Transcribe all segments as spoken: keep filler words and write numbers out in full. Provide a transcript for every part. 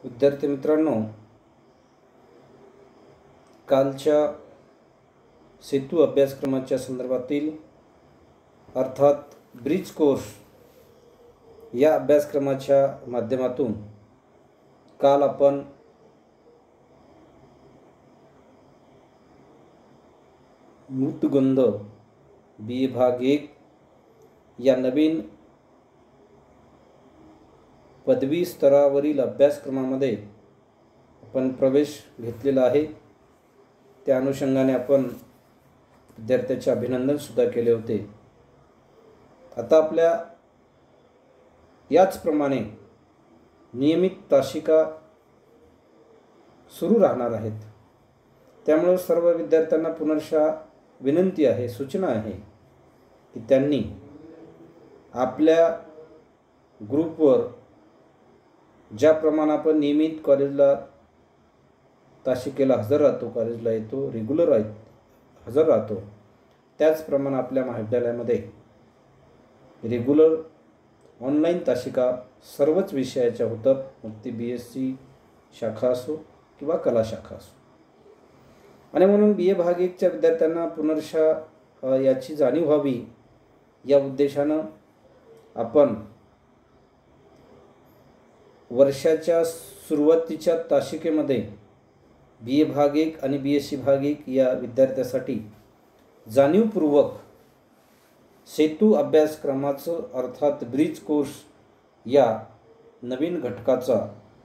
विद्यार्थी मित्रांनो, कालच्या सेतू अभ्यासक्रमाच्या संदर्भातील अर्थात ब्रिज कोर्स या अभ्यासक्रमाच्या माध्यमातून काल आपण मृदुगंध बी भाग एक या नवीन पदवी स्तरावरील अभ्यासक्रमामध्ये आपण प्रवेश घेतलेला आहे। त्या अनुषंगाने आपण विद्यार्थ्याचे अभिनंदन सुद्धा केले होते। आता आपल्या याचप्रमाणे नियमित तासिका सुरू राहणार आहेत। त्यामुळे सर्व विद्यार्थ्यांना पुनर्शा विनंती आहे, सूचना आहे की त्यांनी आपल्या ग्रुपवर ज्याप्रमाणे आपण नियमित कॉलेजला तासिकेला हजर राहतो, कॉलेजला येतो, रेग्युलर आहे हजर राहतो, त्याचप्रमाणे आपल्या महाविद्यालयामध्ये रेग्युलर ऑनलाईन तासिका सर्वच विषयाच्या होतात। मग ती बी एस सी शाखा असो किंवा कला शाखा असो। आणि म्हणून बी ए भाग एकच्या विद्यार्थ्यांना पुनर्शा याची जाणीव व्हावी या उद्देशानं आपण वर्षाच्या सुरुवातीच्या तासिकेमध्ये बी ए भाग एक आणि बी एस सी भाग एक या विद्यार्थ्यासाठी जाणीवपूर्वक सेतू अभ्यासक्रमाचं अर्थात ब्रिज कोर्स या नवीन घटकाचा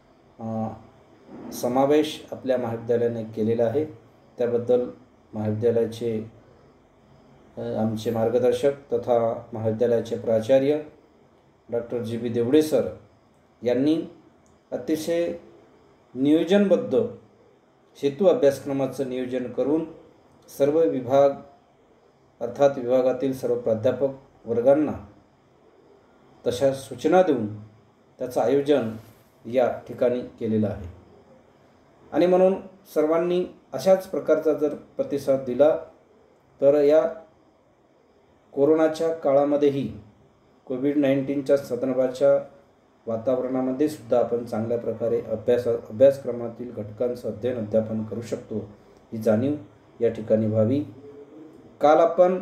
समावेश आपल्या महाविद्यालयाने केलेला आहे। त्याबद्दल महाविद्यालयाचे आमचे मार्गदर्शक तथा महाविद्यालयाचे प्राचार्य doctor G B Devade sir यांनी अतिशय नियोजनबद्ध सेतू अभ्यासक्रमाचं नियोजन करून सर्व विभाग अर्थात विभागातील सर्व प्राध्यापक वर्गांना तशा सूचना देऊन त्याचं आयोजन या ठिकाणी केलेलं आहे। आणि म्हणून सर्वांनी अशाच प्रकारचा जर प्रतिसाद दिला तर या कोरोनाच्या काळामध्येही कोविड नाईन्टीनच्या संदर्भाच्या वातावरणामध्ये सुद्धा आपण चांगल्या प्रकारे अभ्यास अभ्यासक्रमातील घटकांचं अध्ययन अध्यापन करू शकतो, ही जाणीव या ठिकाणी व्हावी। काल आपण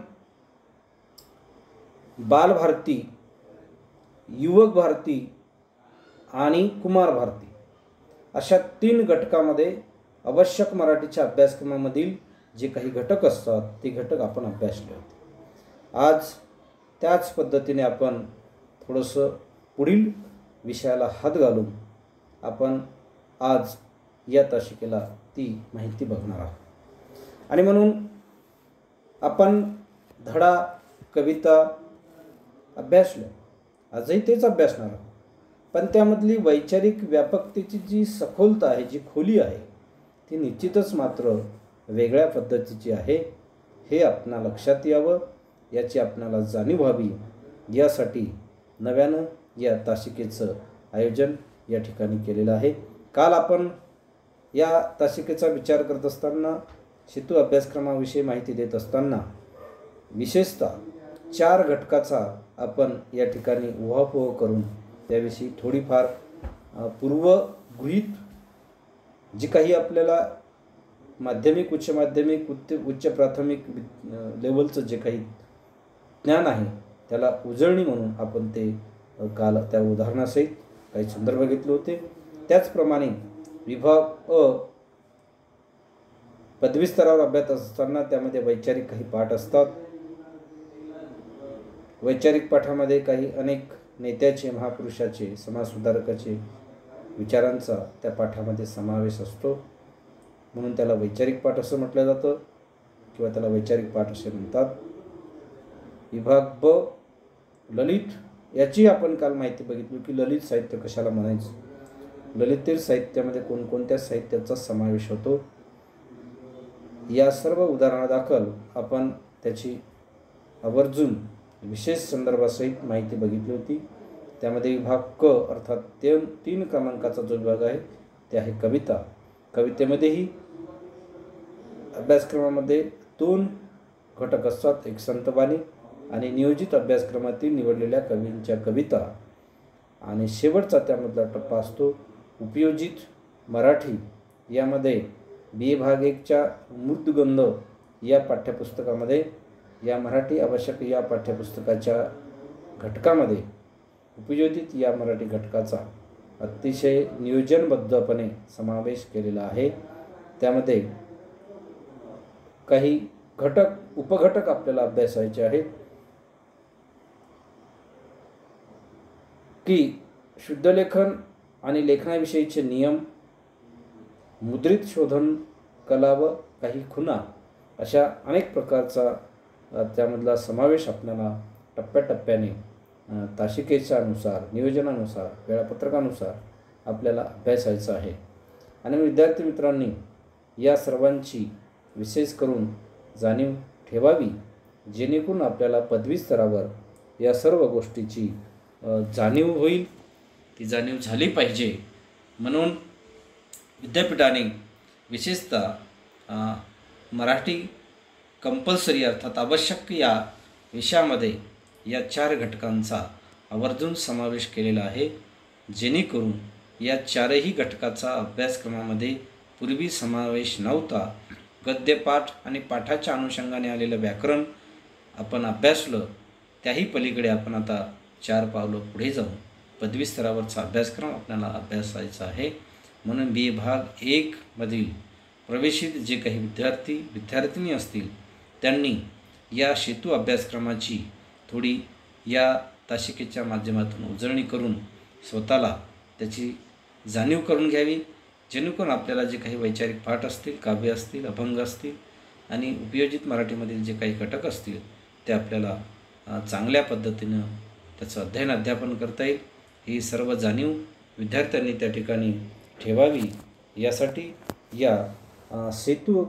बालभारती, युवक भारती आणि कुमार भारती अशा तीन घटकामध्ये आवश्यक मराठीच्या अभ्यासक्रमामधील जे काही घटक असतात ते घटक आपण अभ्यासले होते। आज त्याच पद्धतीने आपण थोडंसं पुढील विषयाला हात घालून आपण आज या तासिकेला ती माहिती बघणार आहोत। आणि म्हणून आपण धडा, कविता अभ्यासल्या, आजही तेच अभ्यासणार आहोत, पण त्यामधली वैचारिक व्यापकतेची जी सखोलता आहे, जी खोली आहे, ती निश्चितच मात्र वेगळ्या पद्धतीची आहे। हे आपणा लक्षात यावं, याची आपणाला जाणीव व्हावी, यासाठी नव्यानं या तासिकेचं आयोजन या ठिकाणी केलेलं आहे। काल आपण या तासिकेचा विचार करत असताना, सेतू अभ्यासक्रमाविषयी माहिती देत असताना विशेषतः चार घटकाचा आपण या ठिकाणी उहापोह करून त्याविषयी थोडीफार पूर्वगृहीत जी काही आपल्याला माध्यमिक, उच्च माध्यमिक, उच्च उच्च प्राथमिक लेवलचं जे काही ज्ञान आहे त्याला उजळणी म्हणून आपण ते काल त्या उदाहरणासहित काही संदर्भ घेतले होते। त्याचप्रमाणे विभाग अ पदवी स्तरावर अभ्यास असताना त्यामध्ये वैचारिक काही पाठ असतात। वैचारिक पाठामध्ये काही अनेक नेत्याचे, महापुरुषाचे, समाजसुधारकाचे विचारांचा त्या पाठामध्ये समावेश असतो, म्हणून त्याला वैचारिक पाठ असं म्हटलं जातं किंवा त्याला वैचारिक पाठ असे म्हणतात। विभाग ब ललित, याची आपण काल माहिती बघितली की ललित साहित्य कशाला म्हणायचं, ललित साहित्यामध्ये कोणकोणत्या साहित्याचा समावेश होतो, या सर्व उदाहरणादाखल आपण त्याची आवर्जून विशेष संदर्भासहित माहिती बघितली होती। त्यामध्ये विभाग क अर्थात ते तीन क्रमांकाचा जो विभाग आहे ते आहे कविता। कवितेमध्येही अभ्यासक्रमामध्ये दोन घटक असतात, एक संतबाणी आणि नियोजित अभ्यासक्रमातील निवडलेल्या कवींच्या कविता, आणि शेवटचा त्यामधला टप्पा असतो उपयोजित मराठी यामध्ये बी ए भाग एकच्या मृदुगंध या पाठ्यपुस्तकामध्ये या मराठी आवश्यक या पाठ्यपुस्तकाच्या घटकामध्ये उपयोजित या मराठी घटकाचा अतिशय नियोजनबद्धपणे समावेश केलेला आहे। त्यामध्ये काही घटक उपघटक आपल्याला अभ्यासायचे आहेत की शुद्धलेखन आणि लेखनाविषयीचे नियम, मुद्रित शोधन कला व काही खुणा अशा अनेक प्रकारचा त्यामधला समावेश आपल्याला टप्प्याटप्प्याने तासिकेच्या अनुसार, नियोजनानुसार, वेळापत्रकानुसार आपल्याला अभ्यासायचं आहे। आणि विद्यार्थी मित्रांनी या सर्वांची विशेष करून जाणीव ठेवावी, जेणेकरून आपल्याला पदवी स्तरावर या सर्व गोष्टीची जाणीव होईल, ती जाणीव झाली पाहिजे। म्हणून विद्यापीठाने विशेषतः मराठी कंपल्सरी अर्थात आवश्यक या विषयामध्ये या चार घटकांचा आवर्जून समावेश केलेला आहे, जेणेकरून या चारही घटकाचा अभ्यासक्रमामध्ये पूर्वी समावेश नव्हता। गद्यपाठ आणि पाठाच्या अनुषंगाने आलेलं व्याकरण आपण अभ्यासलं, त्याही पलीकडे आपण आता चार पावलं पुढे जाऊन पदवी स्तरावरचा अभ्यासक्रम आपल्याला अभ्यासायचा आहे। म्हणून बी ए भाग एक मधील प्रवेशित जे काही विद्यार्थी विद्यार्थिनी असतील त्यांनी या सेतू अभ्यासक्रमाची थोडी या तासिकेच्या माध्यमातून उजळणी करून स्वतःला त्याची जाणीव करून घ्यावी, जेणेकरून आपल्याला जे काही वैचारिक पाठ असतील, काव्य असतील, अभंग असतील आणि उपयोजित मराठीमधील जे काही घटक असतील ते आपल्याला चांगल्या पद्धतीनं त्याचं अध्ययन अध्यापन करता येईल। ही सर्व जाणीव विद्यार्थ्यांनी त्या ठिकाणी ठेवावी, यासाठी या सेतू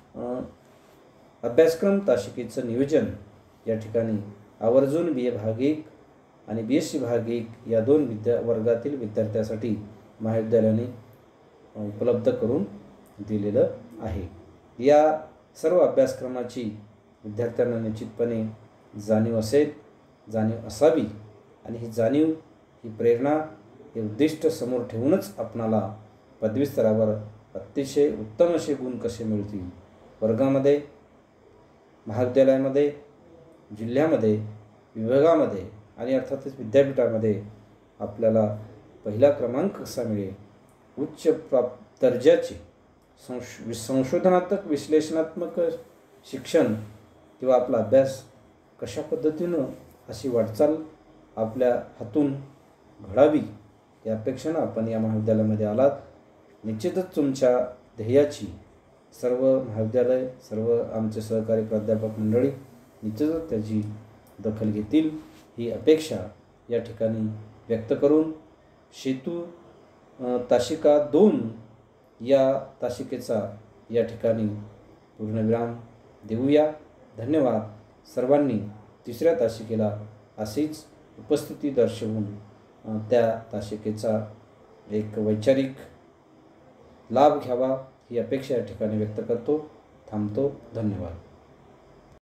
अभ्यासक्रम तासिकेचं नियोजन या ठिकाणी आवर्जून बी ए भाग एक आणि बी एस सी भाग एक या दोन विद्या वर्गातील विद्यार्थ्यांसाठी महाविद्यालयाने उपलब्ध करून दिलेलं आहे। या सर्व अभ्यासक्रमाची विद्यार्थ्यांना निश्चितपणे जाणीव असेल, जाणीव असावी आणि ही जाणीव, ही प्रेरणा, हे उद्दिष्ट समोर ठेवूनच आपणाला पदवी स्तरावर अतिशय उत्तम असे गुण कसे मिळतील, वर्गामध्ये, महाविद्यालयामध्ये, जिल्ह्यामध्ये, विभागामध्ये आणि अर्थातच विद्यापीठामध्ये आपल्याला पहिला क्रमांक कसा मिळेल, उच्च प्राप्त दर्जाचे संश संशोधनात्मक विश्लेषणात्मक शिक्षण किंवा आपला अभ्यास कशा पद्धतीनं अशी वाटचाल आपल्या हातून घडावी या अपेक्षेनं आपण या महाविद्यालयामध्ये आलात। निश्चितच तुमच्या ध्येयाची सर्व महाविद्यालय, सर्व आमचे सहकारी प्राध्यापक मंडळी निश्चितच त्याची दखल घेतील ही अपेक्षा या ठिकाणी व्यक्त करून सेतू तासिका दोन या तासिकेचा या ठिकाणी पूर्णविराम देऊया। धन्यवाद। सर्वांनी तिसऱ्या तासिकेला अशीच उपस्थिती दर्शवून त्या तासिकेचा एक वैचारिक लाभ घ्यावा ही अपेक्षा या ठिकाणी व्यक्त करतो। थांबतो। धन्यवाद।